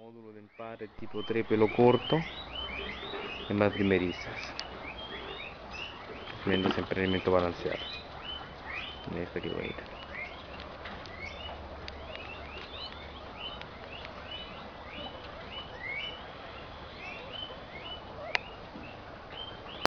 Módulo de empate tipo 3 pelo corto en más primerizas. Tremendo ese emprendimiento balanceado. Mira esta que bonita.